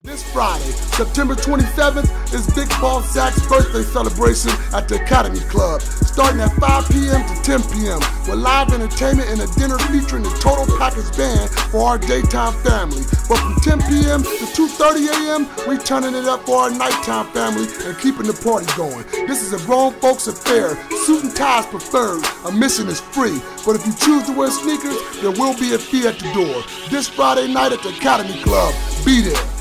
This Friday, September 27th, is Big Boss Zack's birthday celebration at the Academy Club, starting at 5 p.m. to 10 p.m. with live entertainment and a dinner featuring the Total Package Band for our daytime family. But from 10 p.m. to 2:30 a.m., we turning it up for our nighttime family and keeping the party going. This is a grown folks affair, suit and ties preferred. Admission is free, but if you choose to wear sneakers, there will be a fee at the door. This Friday night at the Academy Club, be there.